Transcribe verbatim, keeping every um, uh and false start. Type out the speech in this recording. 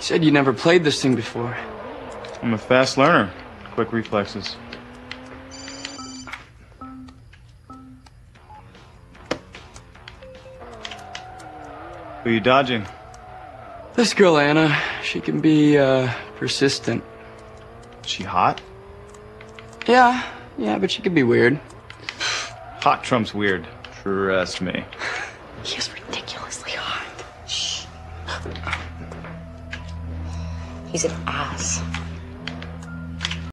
said you never played this thing before. I'm a fast learner. Quick reflexes. Who are you dodging? This girl, Anna, she can be, uh, persistent. Is she hot? Yeah, yeah, but she can be weird. Hot trumps weird. Trust me. He is ridiculously hot. Shh. He's an ass.